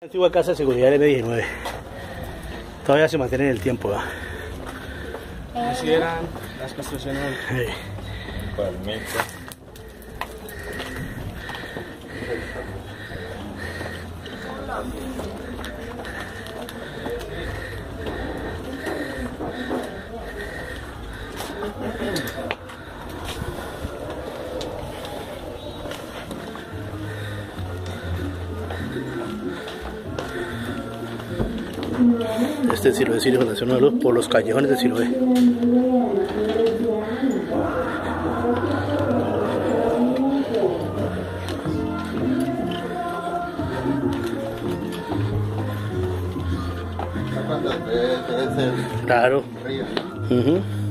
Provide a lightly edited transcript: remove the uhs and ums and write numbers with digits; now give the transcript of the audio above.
Antigua casa de seguridad del M19. Todavía se mantiene en el tiempo, ¿verdad? Así eran las construcciones. Sí. Palmito. Este es Siloé, Sirio Nacional, por los callejones de Siloé. ¿Cuántas veces? Claro. Río.